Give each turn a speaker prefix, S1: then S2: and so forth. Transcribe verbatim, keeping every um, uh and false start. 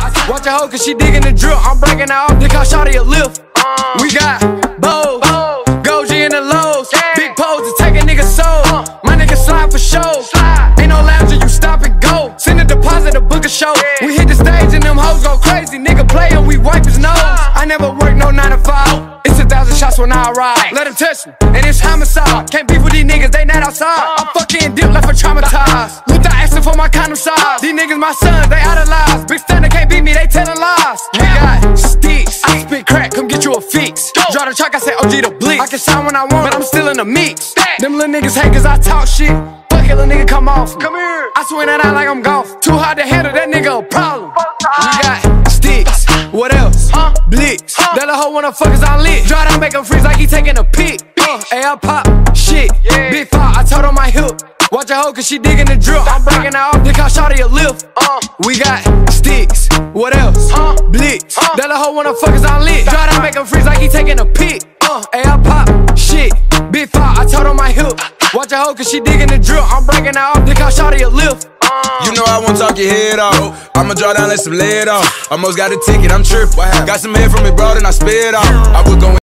S1: Watch a hoe cause she digging the drill. I'm breaking her off, they call shawty a lift. We got Bows, Goji in the lows. Big pose to take a nigga's soul. My niggas slide for show. Ain't no lounge, you stop and go. Send a deposit to book a show. We hit the stage and them hoes go crazy. Nigga play and we wipe his nose. I never work no nine to five. It's a thousand shots when I arrive. Let him touch me, and it's homicide. Can't beef with these niggas, they not outside. I'm fucking dip left for traumatized. Luther asking for my condom size. These niggas my sons, they idolize. Big stunner can't beat me, they telling lies. We got sticks, I spit crack, come get you a fix. Draw the truck, I say O G the bleak. I can shine when I want, but I'm still in the mix. Them little niggas hate cause I talk shit. Fuck it, little nigga, come off me. Come here. I swing that out like I'm golf. Too hard to handle, that nigga a problem. We got sticks, what else? Huh? Blicks. Huh? That little hoe wanna fuck us on lit. Draw down, make him freeze like he taking a pic. Uh, hey, I pop shit. Yeah. Big five, I told her my hip. Watch a hoe cause she digging the drill. I'm breaking her off, they call shawty a lift. Uh, we got sticks, what else? Huh? Blicks. Huh? That little hoe wanna fuck us on lit. Draw down, make him freeze like he taking a pic. Uh, hey, I pop shit. Big five, I told her my hip. Watch a hoe cause she digging the drill. I'm breaking her off, they call shawty a lift.
S2: You know I won't talk your head off. I'ma draw down, let some lead off. Almost got a ticket, I'm trippin'. Got some head from me, bro, and I spit off. I was going